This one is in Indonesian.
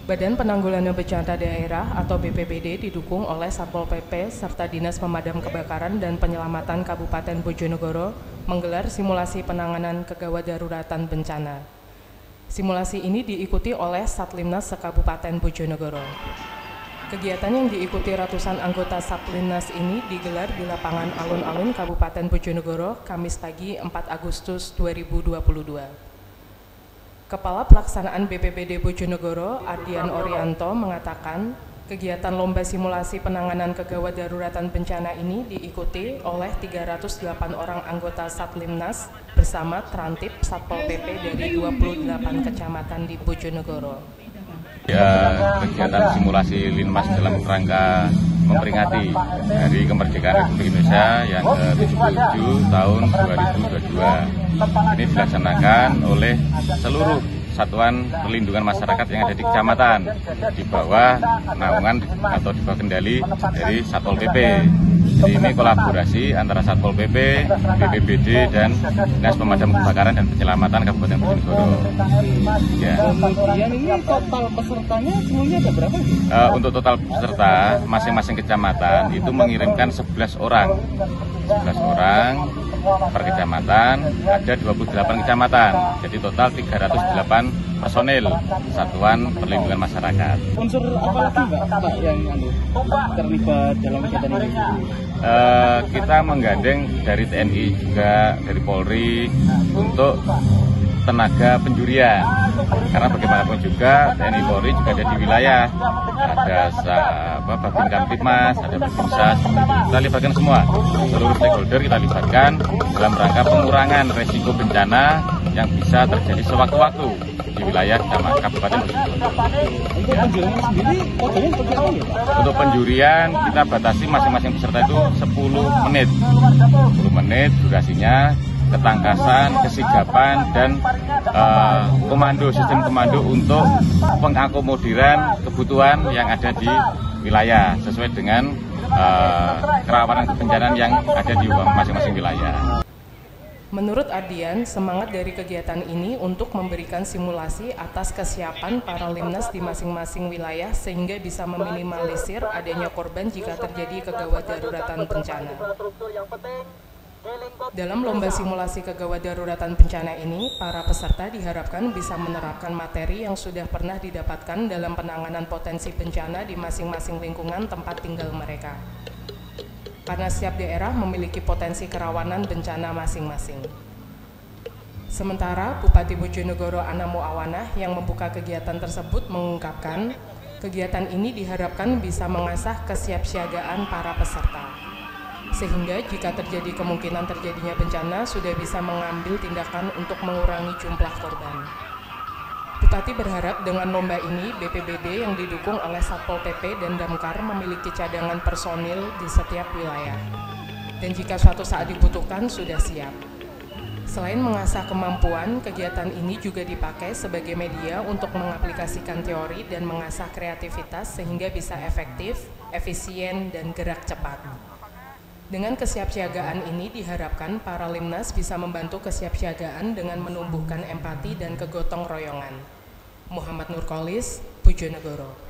Badan Penanggulangan Bencana Daerah atau BPBD didukung oleh Satpol PP serta Dinas Pemadam Kebakaran dan Penyelamatan Kabupaten Bojonegoro menggelar simulasi penanganan kegawat daruratan bencana. Simulasi ini diikuti oleh Satlimnas se-Kabupaten Bojonegoro. Kegiatan yang diikuti ratusan anggota Satlimnas ini digelar di lapangan Alun-Alun Kabupaten Bojonegoro Kamis pagi 4 Agustus 2022. Kepala Pelaksanaan BPBD Bojonegoro, Ardian Orianto, mengatakan kegiatan lomba simulasi penanganan kegawat daruratan bencana ini diikuti oleh 308 orang anggota Satlimnas bersama Trantip Satpol PP dari 28 kecamatan di Bojonegoro. Ya, kegiatan simulasi Linmas dalam rangka memperingati Hari Kemerdekaan Republik Indonesia yang ke-77 tahun 2022. Ini dilaksanakan oleh seluruh satuan perlindungan masyarakat yang ada di kecamatan di bawah naungan atau di bawah kendali dari Satpol PP. Jadi ini kolaborasi antara Satpol PP, BPBD, dan Dinas Pemadam Kebakaran dan Penyelamatan Kabupaten Bojonegoro. Ya. Kemudian ini total pesertanya semuanya ada berapa? Untuk total peserta masing-masing kecamatan itu mengirimkan 11 orang. 11 orang per kecamatan, ada 28 kecamatan, jadi total 308 personil Satuan Perlindungan Masyarakat. Unsur apa lagi Pak yang terlibat dalam kegiatan ini? Kita menggandeng dari TNI juga, dari Polri untuk tenaga penjurian, karena bagaimanapun juga TNI Polri juga ada di wilayah, ada Babin Kamtipmas, ada Babinsa, kita libatkan semua, seluruh stakeholder kita libatkan dalam rangka pengurangan resiko bencana yang bisa terjadi sewaktu-waktu di wilayah Kabupaten Bojonegoro. Untuk penjurian sendiri, kodenya seperti apa ya Pak? Untuk penjurian kita batasi masing-masing peserta itu 10 menit. 10 menit durasinya, ketangkasan, kesigapan, dan sistem komando untuk pengakomodiran kebutuhan yang ada di wilayah sesuai dengan kerawanan kebencanaan yang ada di masing-masing wilayah. Menurut Ardian, semangat dari kegiatan ini untuk memberikan simulasi atas kesiapan para Limnas di masing-masing wilayah sehingga bisa meminimalisir adanya korban jika terjadi kegawat daruratan bencana. Dalam lomba simulasi kegawat daruratan bencana ini, para peserta diharapkan bisa menerapkan materi yang sudah pernah didapatkan dalam penanganan potensi bencana di masing-masing lingkungan tempat tinggal mereka. Karena setiap daerah memiliki potensi kerawanan bencana masing-masing. Sementara Bupati Bojonegoro Anamo Awanah yang membuka kegiatan tersebut mengungkapkan, kegiatan ini diharapkan bisa mengasah kesiapsiagaan para peserta. Sehingga jika terjadi kemungkinan terjadinya bencana sudah bisa mengambil tindakan untuk mengurangi jumlah korban. Bupati berharap dengan lomba ini BPBD yang didukung oleh Satpol PP dan Damkar memiliki cadangan personil di setiap wilayah. Dan jika suatu saat dibutuhkan sudah siap. Selain mengasah kemampuan, kegiatan ini juga dipakai sebagai media untuk mengaplikasikan teori dan mengasah kreativitas sehingga bisa efektif, efisien, dan gerak cepat. Dengan kesiapsiagaan ini diharapkan para Limnas bisa membantu kesiapsiagaan dengan menumbuhkan empati dan kegotong royongan. Muhammad Nurkolis, Bojonegoro.